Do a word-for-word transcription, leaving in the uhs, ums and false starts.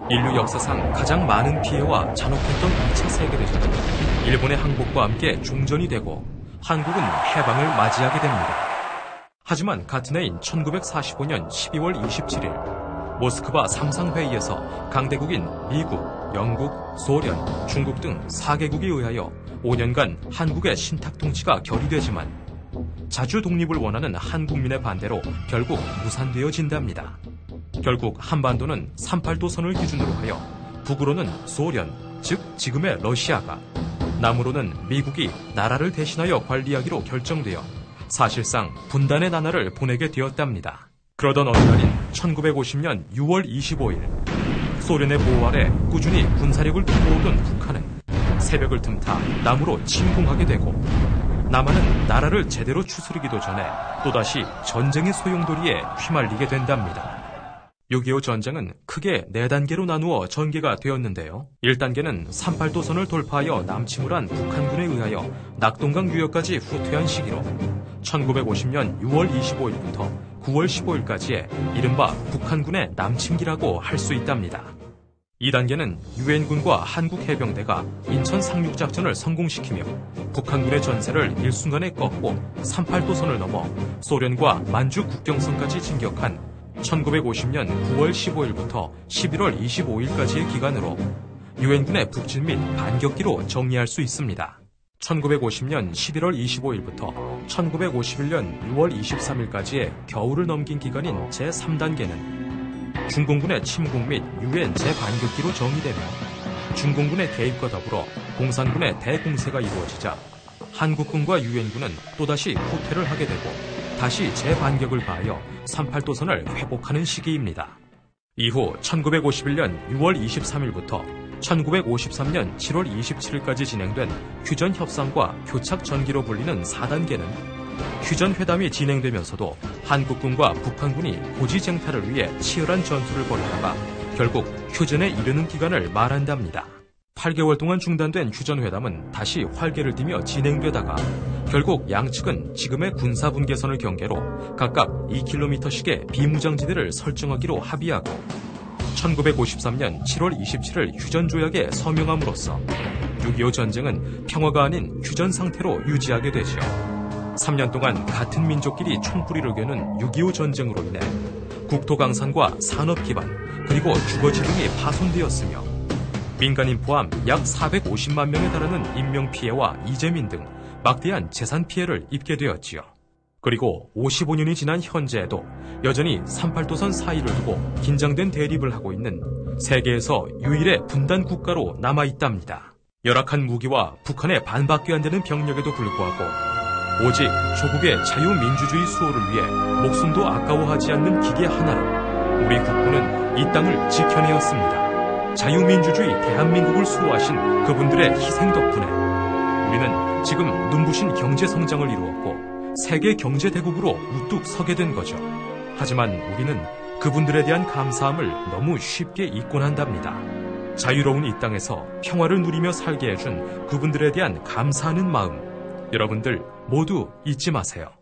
인류 역사상 가장 많은 피해와 잔혹했던 이 차 세계대전은 일본의 항복과 함께 종전이 되고 한국은 해방을 맞이하게 됩니다. 하지만 같은 해인 천구백사십오 년 십이월 이십칠일 모스크바 삼상회의에서 강대국인 미국, 영국, 소련, 중국 등 사 개국에 의하여 오 년간 한국의 신탁통치가 결의되지만 자주 독립을 원하는 한국민의 반대로 결국 무산되어진답니다. 결국 한반도는 삼십팔 도선을 기준으로 하여 북으로는 소련, 즉 지금의 러시아가, 남으로는 미국이 나라를 대신하여 관리하기로 결정되어 사실상 분단의 나날을 보내게 되었답니다. 그러던 어느 날인 천구백오십 년 유월 이십오일 소련의 보호 아래 꾸준히 군사력을 키워오던 북한은 새벽을 틈타 남으로 침공하게 되고 남한은 나라를 제대로 추스르기도 전에 또다시 전쟁의 소용돌이에 휘말리게 된답니다. 육이오 전쟁은 크게 네 단계로 나누어 전개가 되었는데요. 일 단계는 삼십팔 도선을 돌파하여 남침을 한 북한군에 의하여 낙동강 유역까지 후퇴한 시기로 천구백오십 년 유월 이십오일부터 구월 십오일까지의 이른바 북한군의 남침기라고 할 수 있답니다. 이 단계는 유엔군과 한국해병대가 인천 상륙작전을 성공시키며 북한군의 전세를 일순간에 꺾고 삼십팔 도선을 넘어 소련과 만주 국경선까지 진격한 천구백오십 년 구월 십오일부터 십일월 이십오일까지의 기간으로 유엔군의 북진 및 반격기로 정리할 수 있습니다. 천구백오십 년 십일월 이십오일부터 천구백오십일 년 유월 이십삼일까지의 겨울을 넘긴 기간인 제삼 단계는 중공군의 침공 및 유엔 재반격기로 정의되며 중공군의 개입과 더불어 공산군의 대공세가 이루어지자 한국군과 유엔군은 또다시 후퇴를 하게 되고 다시 재반격을 가하여 삼십팔 도선을 회복하는 시기입니다. 이후 천구백오십일 년 유월 이십삼일부터 천구백오십삼 년 칠월 이십칠일까지 진행된 휴전협상과 교착전기로 불리는 사 단계는 휴전회담이 진행되면서도 한국군과 북한군이 고지쟁탈을 위해 치열한 전투를 벌이다가 결국 휴전에 이르는 기간을 말한답니다. 팔 개월 동안 중단된 휴전회담은 다시 활개를 띠며 진행되다가 결국 양측은 지금의 군사분계선을 경계로 각각 이 킬로미터씩의 비무장지대를 설정하기로 합의하고 천구백오십삼 년 칠월 이십칠일 휴전조약에 서명함으로써 육이오 전쟁은 평화가 아닌 휴전 상태로 유지하게 되지요. 삼 년 동안 같은 민족끼리 총뿌리를 겨눈 육이오 전쟁으로 인해 국토 강산과 산업 기반 그리고 주거지 등이 파손되었으며 민간인 포함 약 사백오십만 명에 달하는 인명피해와 이재민 등 막대한 재산 피해를 입게 되었지요. 그리고 오십오 년이 지난 현재에도 여전히 삼십팔 도선 사이를 두고 긴장된 대립을 하고 있는 세계에서 유일의 분단 국가로 남아있답니다. 열악한 무기와 북한의 반밖에 안 되는 병력에도 불구하고 오직 조국의 자유민주주의 수호를 위해 목숨도 아까워하지 않는 기계 하나로 우리 국군은 이 땅을 지켜내었습니다. 자유민주주의 대한민국을 수호하신 그분들의 희생 덕분에 우리는 지금 눈부신 경제성장을 이루었고 세계 경제대국으로 우뚝 서게 된 거죠. 하지만 우리는 그분들에 대한 감사함을 너무 쉽게 잊곤 한답니다. 자유로운 이 땅에서 평화를 누리며 살게 해준 그분들에 대한 감사하는 마음 여러분들 모두 잊지 마세요.